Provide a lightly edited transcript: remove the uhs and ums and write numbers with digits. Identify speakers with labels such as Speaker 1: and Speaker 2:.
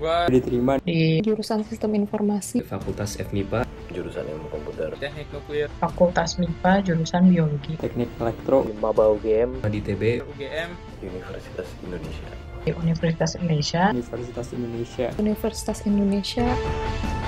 Speaker 1: Gua
Speaker 2: diterima
Speaker 3: di jurusan Sistem Informasi,
Speaker 4: Fakultas FMIPA,
Speaker 5: jurusan Ilmu Komputer,
Speaker 1: Teknik Nuklir,
Speaker 6: Fakultas MIPA, jurusan Biologi,
Speaker 2: Teknik Elektro,
Speaker 5: Maba UGM,
Speaker 4: di TB,
Speaker 1: UGM,
Speaker 5: Universitas Indonesia.
Speaker 6: di Universitas Indonesia,
Speaker 2: Universitas Indonesia.
Speaker 3: Universitas Indonesia.